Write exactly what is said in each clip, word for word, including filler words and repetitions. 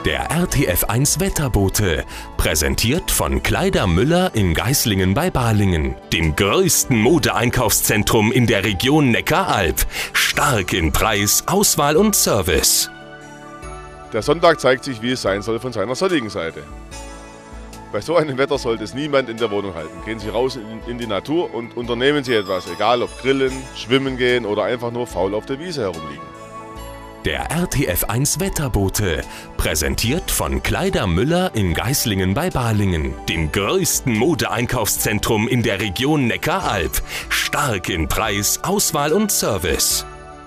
Der R T F eins Wetterbote, präsentiert von Kleider Müller in Geislingen bei Balingen, dem größten Modeeinkaufszentrum in der Region Neckaralb. Stark in Preis, Auswahl und Service. Der Sonntag zeigt sich, wie es sein soll, von seiner sonnigen Seite. Bei so einem Wetter sollte es niemand in der Wohnung halten. Gehen Sie raus in, in die Natur und unternehmen Sie etwas, egal ob grillen, schwimmen gehen oder einfach nur faul auf der Wiese herumliegen. Der R T F eins Wetterbote, präsentiert von Kleider Müller in Geislingen bei Balingen, dem größten Modeeinkaufszentrum in der Region Neckaralb. Stark in Preis, Auswahl und Service.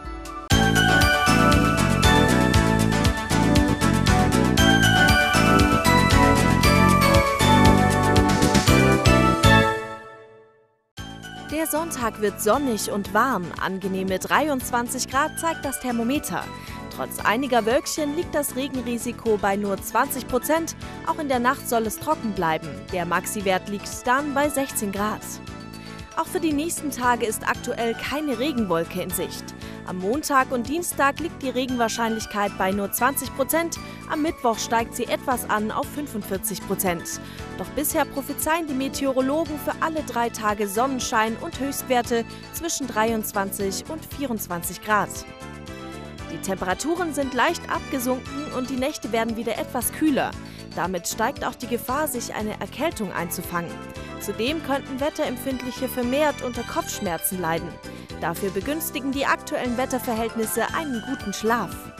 Der Sonntag wird sonnig und warm. Angenehme dreiundzwanzig Grad zeigt das Thermometer. Trotz einiger Wölkchen liegt das Regenrisiko bei nur zwanzig Prozent. Auch in der Nacht soll es trocken bleiben. Der Maxi-Wert liegt dann bei sechzehn Grad. Auch für die nächsten Tage ist aktuell keine Regenwolke in Sicht. Am Montag und Dienstag liegt die Regenwahrscheinlichkeit bei nur zwanzig Prozent. Am Mittwoch steigt sie etwas an auf fünfundvierzig Prozent. Doch bisher prophezeien die Meteorologen für alle drei Tage Sonnenschein und Höchstwerte zwischen dreiundzwanzig und vierundzwanzig Grad. Die Temperaturen sind leicht abgesunken und die Nächte werden wieder etwas kühler. Damit steigt auch die Gefahr, sich eine Erkältung einzufangen. Zudem könnten Wetterempfindliche vermehrt unter Kopfschmerzen leiden. Dafür begünstigen die aktuellen Wetterverhältnisse einen guten Schlaf.